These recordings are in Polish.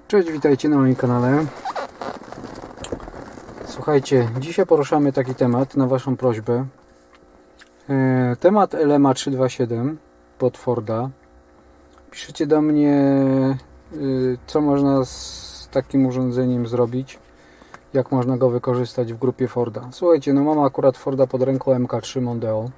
Cześć, witajcie na moim kanale. Słuchajcie, dzisiaj poruszamy taki temat na Waszą prośbę. Temat LMA 327 pod Forda. Piszecie do mnie, co można z takim urządzeniem zrobić, jak można go wykorzystać w grupie Forda. Słuchajcie, no mam akurat Forda pod ręką MK3 Mondeo,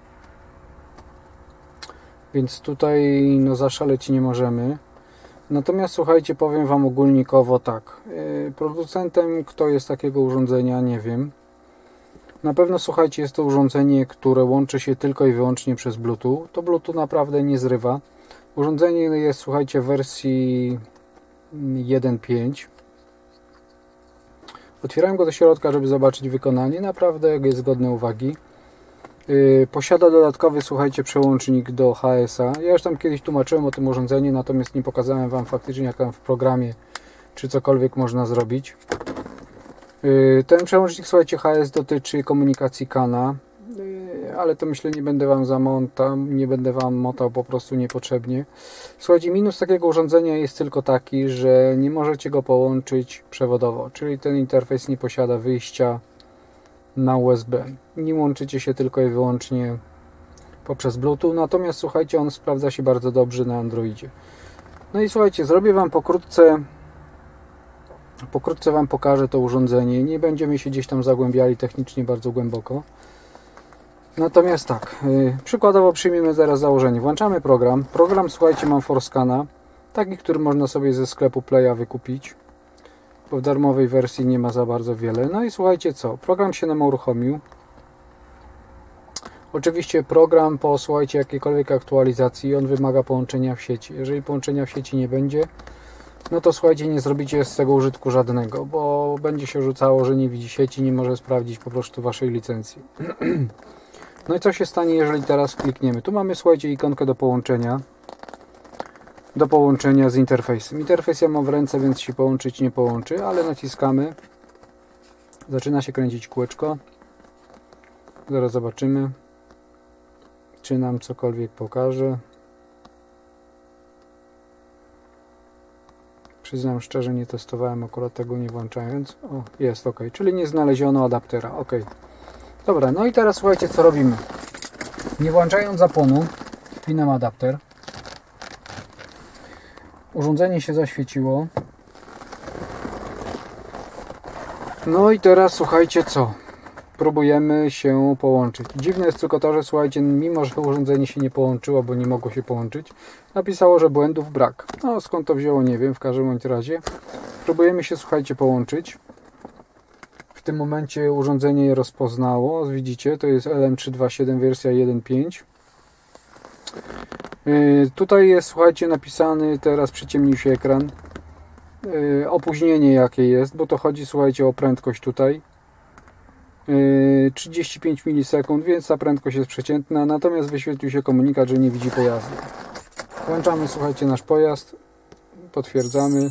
więc tutaj no zaszaleć nie możemy. Natomiast słuchajcie, powiem Wam ogólnikowo tak. Producentem, kto jest takiego urządzenia, nie wiem. Na pewno, słuchajcie, jest to urządzenie, które łączy się tylko i wyłącznie przez Bluetooth. To Bluetooth naprawdę nie zrywa. Urządzenie jest, słuchajcie, w wersji 1.5. Otwierałem go do środka, żeby zobaczyć wykonanie. Naprawdę jest godne uwagi. Posiada dodatkowy, słuchajcie, przełącznik do HS-a. Ja już tam kiedyś tłumaczyłem o tym urządzeniu, natomiast nie pokazałem Wam faktycznie, jak tam w programie czy cokolwiek można zrobić. Ten przełącznik, słuchajcie, HS dotyczy komunikacji CAN-a, ale to myślę nie będę Wam motał po prostu niepotrzebnie. Słuchajcie, minus takiego urządzenia jest tylko taki, że nie możecie go połączyć przewodowo, czyli ten interfejs nie posiada wyjścia na USB. Nim łączycie się tylko i wyłącznie poprzez Bluetooth, natomiast słuchajcie, on sprawdza się bardzo dobrze na Androidzie. No i słuchajcie, zrobię Wam pokrótce Wam pokażę to urządzenie. Nie będziemy się gdzieś tam zagłębiali technicznie bardzo głęboko. Natomiast tak, przykładowo przyjmiemy zaraz założenie. Włączamy program. Program, słuchajcie, mam Forscana, taki, który można sobie ze sklepu Playa wykupić. Bo w darmowej wersji nie ma za bardzo wiele. No i słuchajcie co, program się nam uruchomił. Oczywiście program po, słuchajcie, jakiejkolwiek aktualizacji, on wymaga połączenia w sieci. Jeżeli połączenia w sieci nie będzie, no to słuchajcie, nie zrobicie z tego użytku żadnego, bo będzie się rzucało, że nie widzi sieci, nie może sprawdzić po prostu Waszej licencji. No i co się stanie, jeżeli teraz klikniemy? Tu mamy, słuchajcie, ikonkę do połączenia z interfejsem. Interfejs ja mam w ręce, więc się połączyć nie połączy, ale naciskamy. Zaczyna się kręcić kółeczko. Zaraz zobaczymy, czy nam cokolwiek pokaże. Przyznam szczerze, nie testowałem akurat tego nie włączając. O, jest ok, czyli nie znaleziono adaptera. Ok. Dobra, no i teraz słuchajcie, co robimy. Nie włączając zapłonu, wpinam adapter. Urządzenie się zaświeciło. No i teraz słuchajcie co? Próbujemy się połączyć. Dziwne jest tylko to, że słuchajcie, mimo że urządzenie się nie połączyło, bo nie mogło się połączyć, napisało, że błędów brak. No skąd to wzięło, nie wiem, w każdym bądź razie. Próbujemy się, słuchajcie, połączyć. W tym momencie urządzenie je rozpoznało. Widzicie, to jest LM327 wersja 1.5. Tutaj jest, słuchajcie, napisany, teraz przyciemnił się ekran, opóźnienie jakie jest, bo to chodzi, słuchajcie, o prędkość tutaj. 35 milisekund, więc ta prędkość jest przeciętna, natomiast wyświetlił się komunikat, że nie widzi pojazdu. Włączamy, słuchajcie, nasz pojazd, potwierdzamy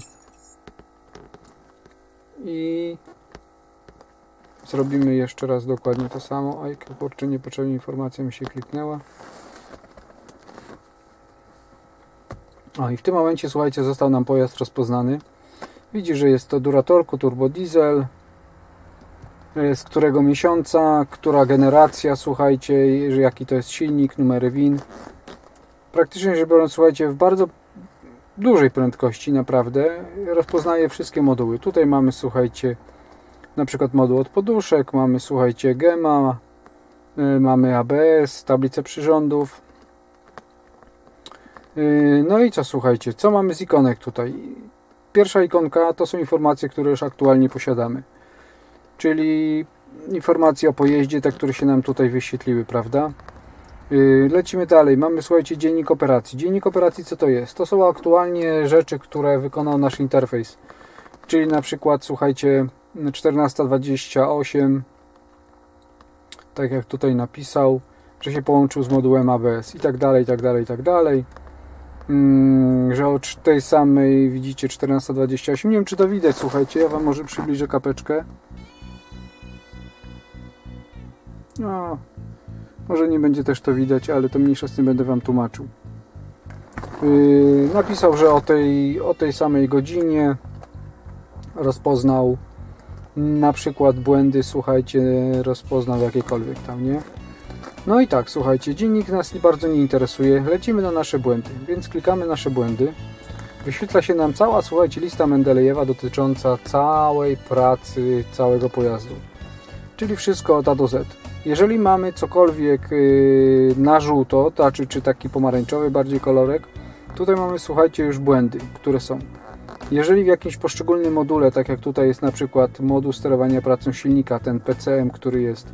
i zrobimy jeszcze raz dokładnie to samo. Oj, kurczę, niepotrzebna informacja mi się kliknęła. O, i w tym momencie, słuchajcie, został nam pojazd rozpoznany. Widzi, że jest to Duratorku turbo diesel, z którego miesiąca, która generacja, słuchajcie, jaki to jest silnik, numery VIN. Praktycznie rzecz biorąc, słuchajcie, w bardzo dużej prędkości naprawdę rozpoznaje wszystkie moduły. Tutaj mamy, słuchajcie, na przykład moduł od poduszek, mamy, słuchajcie, GEMA, mamy ABS, tablicę przyrządów. No i co, słuchajcie, co mamy z ikonek tutaj? Pierwsza ikonka to są informacje, które już aktualnie posiadamy. Czyli informacje o pojeździe, te, które się nam tutaj wyświetliły, prawda? Lecimy dalej. Mamy, słuchajcie, dziennik operacji. Dziennik operacji co to jest? To są aktualnie rzeczy, które wykonał nasz interfejs. Czyli na przykład, słuchajcie, 14:28, tak jak tutaj napisał, że się połączył z modułem ABS i tak dalej, i tak dalej, i tak dalej. Że o tej samej, widzicie, 14:28. Nie wiem, czy to widać, słuchajcie, ja Wam może przybliżę kapeczkę. No, może nie będzie też to widać, ale to mniejsza z tym będę Wam tłumaczył. Napisał, że o tej samej godzinie rozpoznał na przykład błędy, słuchajcie, rozpoznał jakiekolwiek tam, nie? No i tak, słuchajcie, dziennik nas bardzo nie interesuje, lecimy na nasze błędy, więc klikamy nasze błędy. Wyświetla się nam cała, słuchajcie, lista Mendelejewa dotycząca całej pracy całego pojazdu. Czyli wszystko od A do Z. Jeżeli mamy cokolwiek na żółto, czy taki pomarańczowy bardziej kolorek, tutaj mamy, słuchajcie, już błędy, które są. Jeżeli w jakimś poszczególnym module, tak jak tutaj jest na przykład moduł sterowania pracą silnika, ten PCM, który jest,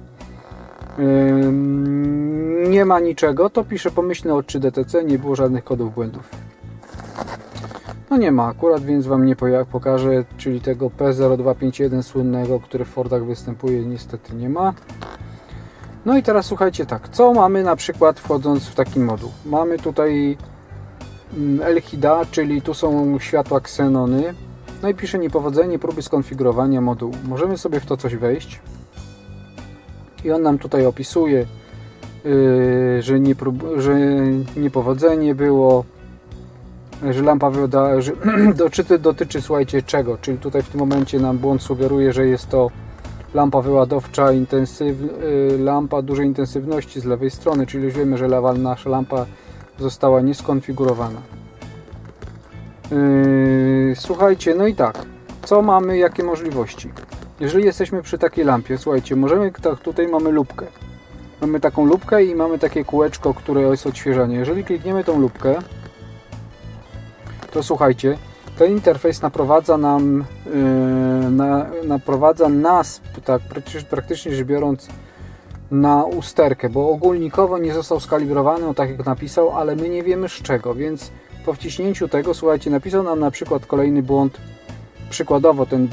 nie ma niczego, to piszę pomyślny od 3DTC, nie było żadnych kodów błędów. No nie ma akurat, więc Wam nie pokażę, czyli tego P0251 słynnego, który w Fordach występuje, niestety nie ma. No i teraz słuchajcie tak, co mamy na przykład wchodząc w taki moduł? Mamy tutaj LHIDA, czyli tu są światła ksenony. No i pisze niepowodzenie próby skonfigurowania modułu. Możemy sobie w to coś wejść i on nam tutaj opisuje, że niepowodzenie było, że lampa dotyczy, słuchajcie, czego? Czyli tutaj w tym momencie nam błąd sugeruje, że jest to lampa wyładowcza, lampa dużej intensywności z lewej strony, czyli już wiemy, że nasza lampa została nieskonfigurowana. Słuchajcie, no i tak, co mamy, jakie możliwości? Jeżeli jesteśmy przy takiej lampie, słuchajcie, możemy, tutaj mamy lupkę. Mamy taką lupkę i mamy takie kółeczko, które jest odświeżanie. Jeżeli klikniemy tą lupkę, to słuchajcie, ten interfejs naprowadza nas, tak praktycznie rzecz biorąc, na usterkę, bo ogólnikowo nie został skalibrowany, tak jak napisał, ale my nie wiemy z czego, więc po wciśnięciu tego, słuchajcie, napisał nam na przykład kolejny błąd, przykładowo ten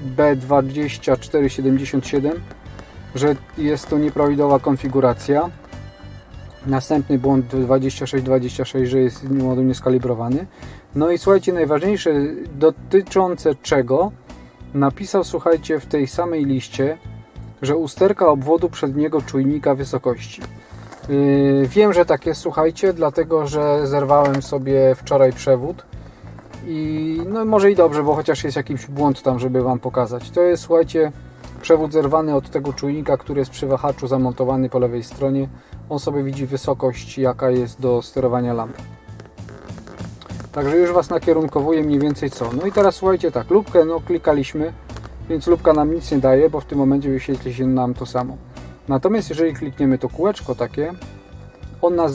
B2477, że jest to nieprawidłowa konfiguracja. Następny błąd 2626, że jest moduł nieskalibrowany. No i słuchajcie, najważniejsze, dotyczące czego napisał, słuchajcie, w tej samej liście, że usterka obwodu przedniego czujnika wysokości. Wiem, że tak jest, słuchajcie, dlatego, że zerwałem sobie wczoraj przewód i no może i dobrze, bo chociaż jest jakiś błąd tam, żeby Wam pokazać. To jest, słuchajcie, przewód zerwany od tego czujnika, który jest przy wahaczu zamontowany po lewej stronie. On sobie widzi wysokość, jaka jest do sterowania lampy. Także już Was nakierunkowuje mniej więcej co. No i teraz słuchajcie tak, lupkę no klikaliśmy, więc lupka nam nic nie daje, bo w tym momencie wyświetli się nam to samo. Natomiast jeżeli klikniemy to kółeczko takie, on nas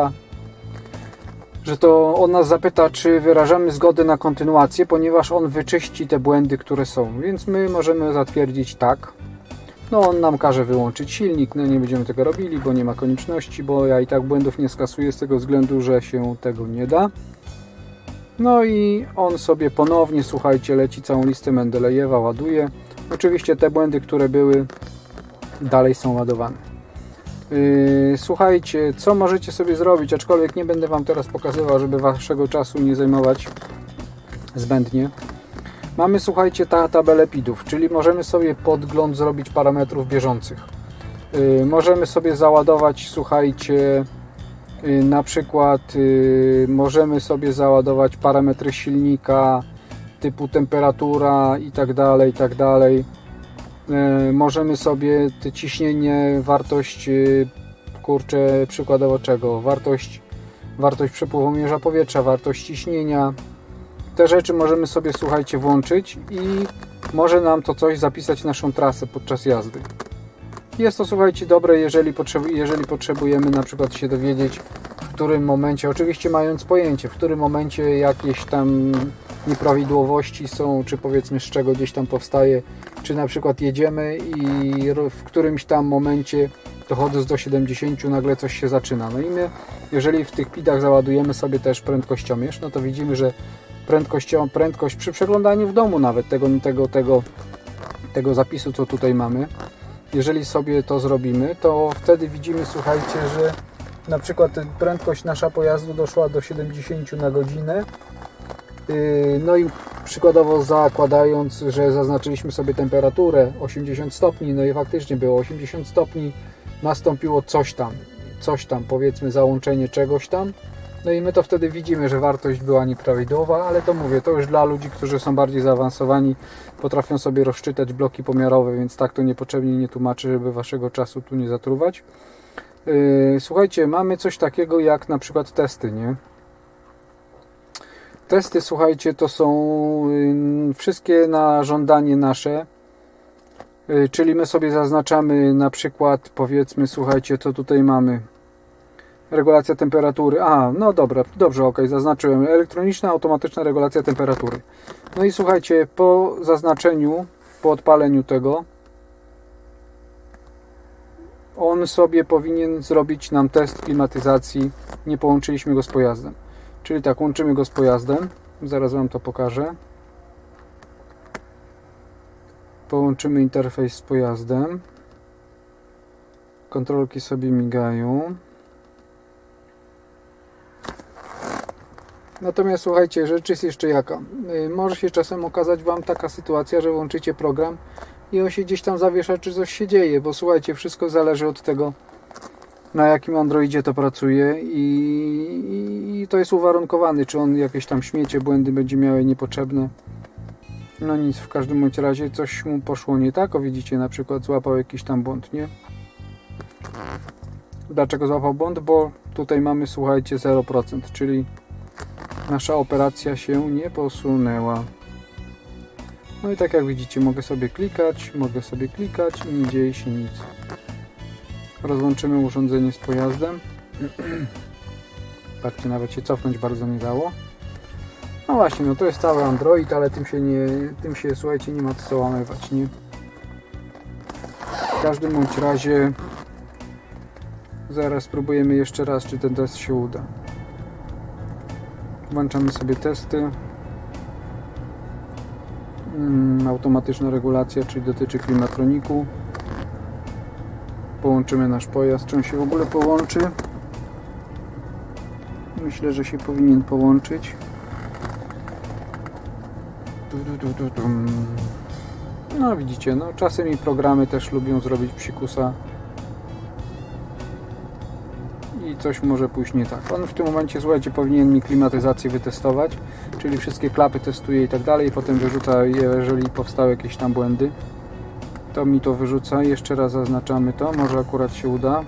zapyta, czy wyrażamy zgodę na kontynuację, ponieważ on wyczyści te błędy, które są. Więc my możemy zatwierdzić tak. No on nam każe wyłączyć silnik, no nie będziemy tego robili, bo nie ma konieczności, bo ja i tak błędów nie skasuję z tego względu, że się tego nie da. No i on sobie ponownie, słuchajcie, leci całą listę Mendelejewa, ładuje. Oczywiście te błędy, które były, dalej są ładowane. Słuchajcie, co możecie sobie zrobić, aczkolwiek nie będę Wam teraz pokazywał, żeby Waszego czasu nie zajmować zbędnie. Mamy, słuchajcie, tabelę PID-ów, czyli możemy sobie podgląd zrobić parametrów bieżących. Możemy sobie załadować, słuchajcie, na przykład możemy sobie załadować parametry silnika typu temperatura i tak dalej. Możemy sobie te ciśnienie, wartość, kurczę, przykładowo czego? Wartość przepływomierza powietrza, wartość ciśnienia. Te rzeczy możemy sobie, słuchajcie, włączyć i może nam to coś zapisać naszą trasę podczas jazdy. Jest to, słuchajcie, dobre, jeżeli potrzebujemy na przykład się dowiedzieć, w którym momencie, oczywiście mając pojęcie, w którym momencie jakieś tam nieprawidłowości są, czy powiedzmy z czego gdzieś tam powstaje, czy na przykład jedziemy i w którymś tam momencie dochodząc do 70 nagle coś się zaczyna. No i my, jeżeli w tych PID-ach załadujemy sobie też prędkościomierz, no to widzimy, że prędkość przy przeglądaniu w domu nawet tego zapisu, co tutaj mamy, jeżeli sobie to zrobimy, to wtedy widzimy, słuchajcie, że na przykład prędkość nasza pojazdu doszła do 70 na godzinę. No i przykładowo zakładając, że zaznaczyliśmy sobie temperaturę 80 stopni, no i faktycznie było 80 stopni, nastąpiło coś tam, powiedzmy załączenie czegoś tam No i my to wtedy widzimy, że wartość była nieprawidłowa, ale to mówię, to już dla ludzi, którzy są bardziej zaawansowani, potrafią sobie rozczytać bloki pomiarowe, więc tak to niepotrzebnie nie tłumaczę, żeby waszego czasu tu nie zatruwać. Słuchajcie, mamy coś takiego jak na przykład testy, nie? Testy, słuchajcie, to są wszystkie na żądanie nasze, czyli my sobie zaznaczamy na przykład, powiedzmy, słuchajcie, co tutaj mamy. Regulacja temperatury. No dobra, dobrze, ok, zaznaczyłem. Elektroniczna, automatyczna regulacja temperatury. No i słuchajcie, po zaznaczeniu, po odpaleniu tego, on sobie powinien zrobić nam test klimatyzacji. Nie połączyliśmy go z pojazdem. Czyli tak, łączymy go z pojazdem. Zaraz wam to pokażę. Połączymy interfejs z pojazdem. Kontrolki sobie migają. Natomiast słuchajcie, rzecz jest jeszcze jaka. Może się czasem okazać wam taka sytuacja, że włączycie program i on się gdzieś tam zawiesza, czy coś się dzieje, bo słuchajcie, wszystko zależy od tego, na jakim Androidzie to pracuje i to jest uwarunkowane, czy on jakieś tam śmiecie, błędy będzie miały niepotrzebne. No nic, w każdym bądź razie coś mu poszło nie tak, o widzicie, na przykład złapał jakiś tam błąd, nie? Dlaczego złapał błąd? Bo tutaj mamy, słuchajcie, 0%, czyli nasza operacja się nie posunęła. No i tak jak widzicie, mogę sobie klikać i nie dzieje się nic. Rozłączymy urządzenie z pojazdem. Patrzcie, nawet się cofnąć bardzo nie dało. No właśnie, no to jest cały Android, ale tym się słuchajcie, nie ma co łamywać, nie? W każdym bądź razie zaraz spróbujemy jeszcze raz, czy ten test się uda. Włączamy sobie testy. Automatyczna regulacja, czyli dotyczy klimatroniku. Połączymy nasz pojazd. Czy on się w ogóle połączy? Myślę, że się powinien połączyć. No widzicie, no czasem i programy też lubią zrobić psikusa i coś może pójść nie tak. On w tym momencie, słuchajcie, powinien mi klimatyzację wytestować, czyli wszystkie klapy testuje i tak dalej, i potem wyrzuca, jeżeli powstały jakieś tam błędy, to mi to wyrzuca. Jeszcze raz zaznaczamy to, może akurat się uda.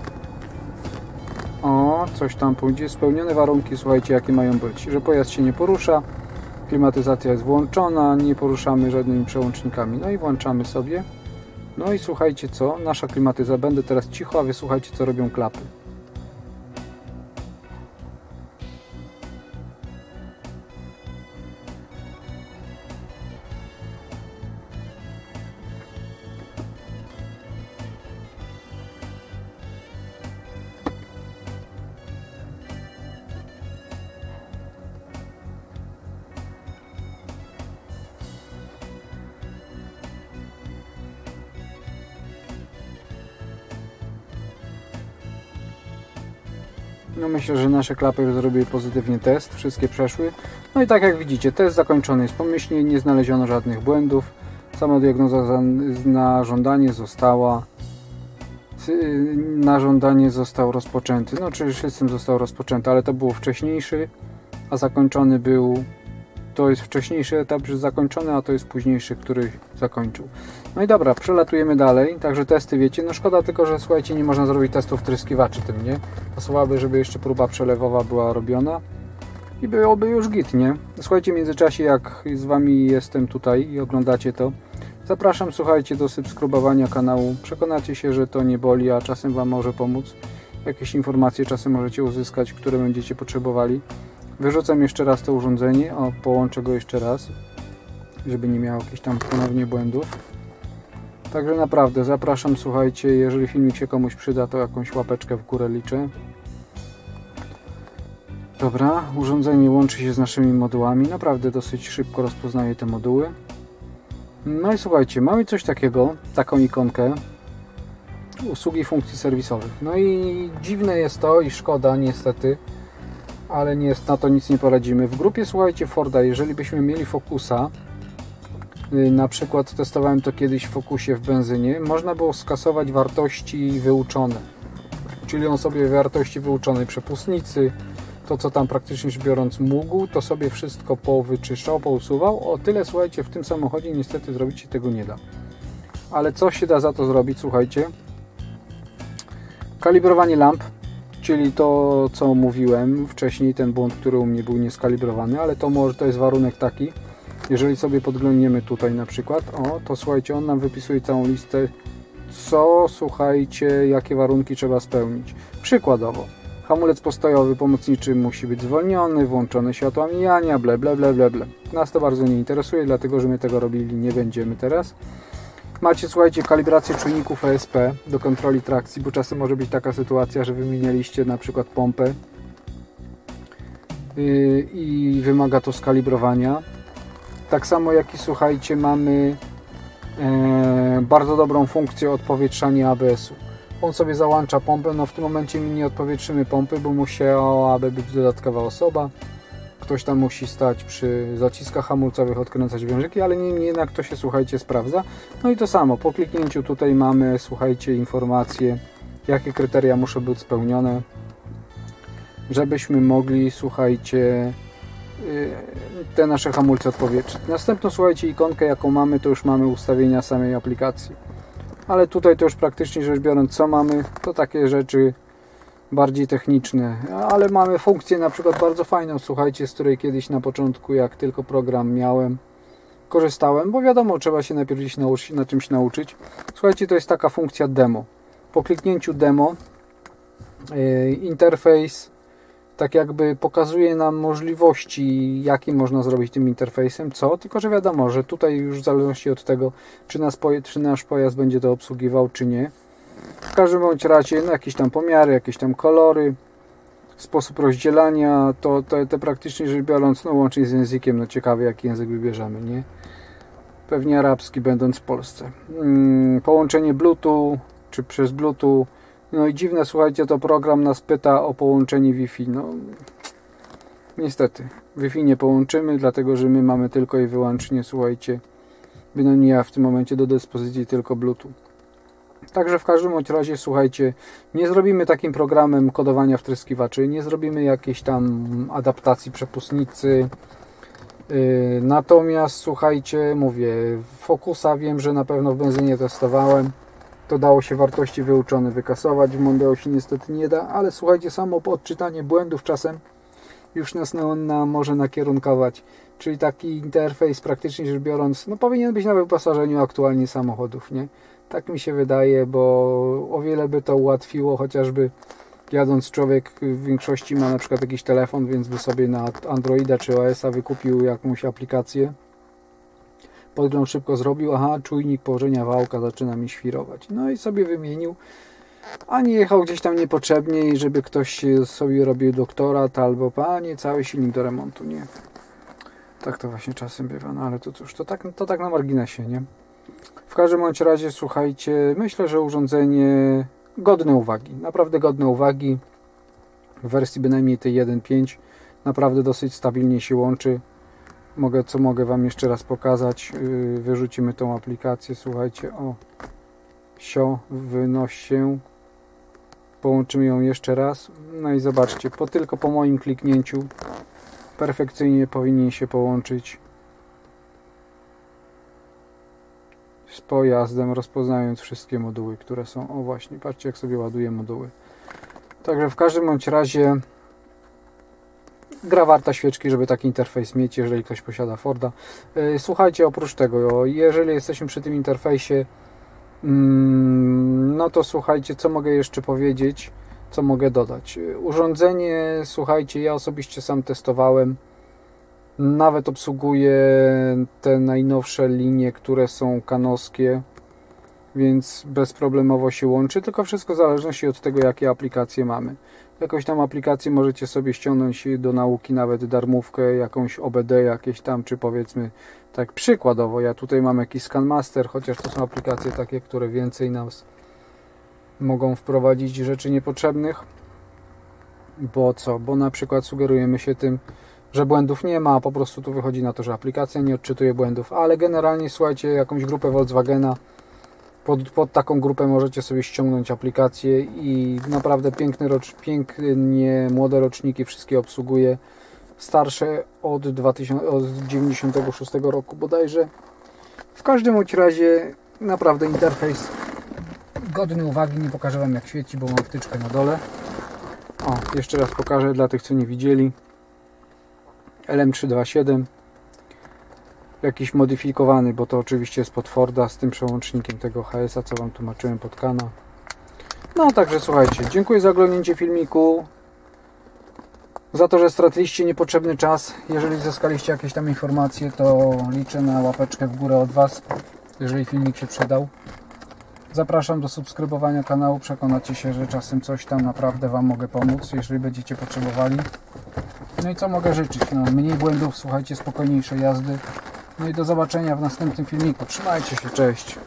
O, coś tam pójdzie. Spełnione warunki, słuchajcie, jakie mają być, że pojazd się nie porusza, klimatyzacja jest włączona, nie poruszamy żadnymi przełącznikami. No i włączamy sobie. No i słuchajcie co, nasza klimatyzacja, będę teraz cicho, a wy słuchajcie, co robią klapy. No myślę, że nasze klapy zrobiły pozytywnie test, wszystkie przeszły. No i tak jak widzicie, test zakończony jest pomyślnie, nie znaleziono żadnych błędów. Samodiagnoza na żądanie została. Na żądanie został rozpoczęty. No czyli system został rozpoczęty, ale to było wcześniejszy, a zakończony był... To jest wcześniejszy etap, że zakończony, a to jest późniejszy, który zakończył. No i dobra, przelatujemy dalej. Także testy, wiecie, no szkoda tylko, że słuchajcie, nie można zrobić testów wtryskiwaczy tym, nie? Pasowałoby, żeby jeszcze próba przelewowa była robiona i byłoby już git, nie? Słuchajcie, w międzyczasie, jak z wami jestem tutaj i oglądacie to, zapraszam, słuchajcie, do subskrybowania kanału. Przekonacie się, że to nie boli, a czasem wam może pomóc. Jakieś informacje czasem możecie uzyskać, które będziecie potrzebowali. Wyrzucam jeszcze raz to urządzenie, połączę go jeszcze raz, żeby nie miało jakichś tam ponownie błędów. Także naprawdę zapraszam, słuchajcie, jeżeli filmik się komuś przyda, to jakąś łapeczkę w górę liczę. Dobra, urządzenie łączy się z naszymi modułami, naprawdę dosyć szybko rozpoznaje te moduły. No i słuchajcie, mamy coś takiego, taką ikonkę, usługi funkcji serwisowych. No i dziwne jest to i szkoda niestety, ale na to nic nie poradzimy. W grupie, słuchajcie, Forda, jeżeli byśmy mieli Focusa, na przykład testowałem to kiedyś w Focusie w benzynie, można było skasować wartości wyuczone. Czyli on sobie wartości wyuczonej przepustnicy, to co tam praktycznie rzecz biorąc mógł, to sobie wszystko powyczyszczał, pousuwał. O tyle, słuchajcie, w tym samochodzie niestety zrobić się tego nie da. Ale co się da za to zrobić, słuchajcie? Kalibrowanie lamp, czyli to co mówiłem wcześniej, ten błąd, który u mnie był nieskalibrowany, ale to jest warunek taki, jeżeli sobie podglądniemy tutaj na przykład, to słuchajcie, on nam wypisuje całą listę, co, słuchajcie, jakie warunki trzeba spełnić. Przykładowo, hamulec postojowy pomocniczy musi być zwolniony, włączone światła mijania, ble, ble, ble, ble, ble. Nas to bardzo nie interesuje, dlatego że my tego robili nie będziemy teraz. Macie, słuchajcie, kalibrację czujników ESP do kontroli trakcji, bo czasem może być taka sytuacja, że wymienialiście na przykład pompę i wymaga to skalibrowania. Tak samo jak i, słuchajcie, mamy bardzo dobrą funkcję odpowietrzania ABS-u. On sobie załącza pompę, no w tym momencie my nie odpowietrzymy pompy, bo musiałaby być dodatkowa osoba. Ktoś tam musi stać przy zaciskach hamulcowych, odkręcać wężyki, ale niemniej jednak to się, słuchajcie, sprawdza. No i to samo, po kliknięciu tutaj mamy, słuchajcie, informacje, jakie kryteria muszą być spełnione, żebyśmy mogli, słuchajcie, te nasze hamulce odpowietrzyć. Następną, słuchajcie, ikonkę jaką mamy, to już mamy ustawienia samej aplikacji. Ale tutaj to już praktycznie rzecz biorąc, co mamy, to takie rzeczy bardziej techniczne, ale mamy funkcję na przykład bardzo fajną, słuchajcie, z której kiedyś na początku, jak tylko program miałem, korzystałem, bo wiadomo, trzeba się najpierw gdzieś na czymś nauczyć. Słuchajcie, to jest taka funkcja demo. Po kliknięciu demo interfejs tak jakby pokazuje nam możliwości, jakie można zrobić tym interfejsem, tylko że wiadomo, że tutaj już w zależności od tego, czy nasz pojazd będzie to obsługiwał, czy nie. W każdym bądź razie jakieś tam pomiary, jakieś tam kolory, sposób rozdzielania, to praktycznie rzecz biorąc, no łącznie z językiem, no ciekawy jaki język wybierzemy, nie? Pewnie arabski, będąc w Polsce. Połączenie Bluetooth, czy przez Bluetooth. No i dziwne, słuchajcie, to program nas pyta o połączenie Wi-Fi. No niestety, Wi-Fi nie połączymy, dlatego że my mamy tylko i wyłącznie, słuchajcie, bynajmniej ja w tym momencie do dyspozycji tylko Bluetooth. Także w każdym bądź razie, słuchajcie, nie zrobimy takim programem kodowania wtryskiwaczy, nie zrobimy jakiejś tam adaptacji przepustnicy. Natomiast, słuchajcie, mówię, Focusa wiem, że na pewno w benzynie testowałem. To dało się wartości wyuczone wykasować, w Mondeo się niestety nie da, ale słuchajcie, samo odczytanie błędów czasem już nas może nakierunkować. Czyli taki interfejs praktycznie rzecz biorąc, no powinien być na wyposażeniu aktualnie samochodów, nie? Tak mi się wydaje, bo o wiele by to ułatwiło, chociażby jadąc człowiek w większości ma na przykład jakiś telefon, więc by sobie na Androida czy OS-a wykupił jakąś aplikację. Podgląd szybko zrobił, czujnik położenia wałka zaczyna mi świrować. No i sobie wymienił, a nie jechał gdzieś tam niepotrzebnie i żeby ktoś sobie robił doktorat albo panie, cały silnik do remontu, nie? Tak to właśnie czasem bywa, no ale to cóż, to tak na marginesie, nie? W każdym bądź razie, słuchajcie, myślę, że urządzenie godne uwagi, naprawdę godne uwagi. W wersji bynajmniej tej 1.5 naprawdę dosyć stabilnie się łączy. Mogę Wam jeszcze raz pokazać. Wyrzucimy tą aplikację, słuchajcie, wynoś się. Połączymy ją jeszcze raz. No i zobaczcie, tylko po moim kliknięciu perfekcyjnie powinien się połączyć z pojazdem, rozpoznając wszystkie moduły, które są. Właśnie, patrzcie jak sobie ładuje moduły. Także w każdym bądź razie gra warta świeczki, żeby taki interfejs mieć, jeżeli ktoś posiada Forda. Słuchajcie, oprócz tego, jeżeli jesteśmy przy tym interfejsie, no to słuchajcie, co mogę jeszcze powiedzieć, co mogę dodać. Urządzenie, słuchajcie, ja osobiście sam testowałem, nawet obsługuję te najnowsze linie, które są kanowskie, więc bezproblemowo się łączy, tylko wszystko w zależności od tego, jakie aplikacje mamy. Jakąś tam aplikację możecie sobie ściągnąć do nauki, nawet darmówkę, jakąś OBD jakieś tam, czy powiedzmy, tak przykładowo, ja tutaj mam jakiś ScanMaster, chociaż to są aplikacje takie, które więcej nas mogą wprowadzić rzeczy niepotrzebnych. Bo co? Bo na przykład sugerujemy się tym, że błędów nie ma, a po prostu tu wychodzi na to, że aplikacja nie odczytuje błędów, ale generalnie słuchajcie, jakąś grupę Volkswagena Pod taką grupę możecie sobie ściągnąć aplikację i naprawdę pięknie młode roczniki wszystkie obsługuje. Starsze od 96 roku bodajże. W każdym bądź razie naprawdę interfejs godny uwagi. Nie pokażę Wam jak świeci, bo mam wtyczkę na dole. O, jeszcze raz pokażę dla tych co nie widzieli. LM327, jakiś modyfikowany, bo to oczywiście jest pod Forda z tym przełącznikiem tego HS-a, co Wam tłumaczyłem pod kanał. No także słuchajcie, dziękuję za oglądnięcie filmiku, za to, że straciliście niepotrzebny czas. Jeżeli zyskaliście jakieś tam informacje, to liczę na łapeczkę w górę od Was, jeżeli filmik się przydał. Zapraszam do subskrybowania kanału, przekonacie się, że czasem coś tam naprawdę Wam mogę pomóc, jeżeli będziecie potrzebowali. No i co mogę życzyć? No, mniej błędów, słuchajcie, spokojniejszej jazdy. No i do zobaczenia w następnym filmiku. Trzymajcie się, cześć!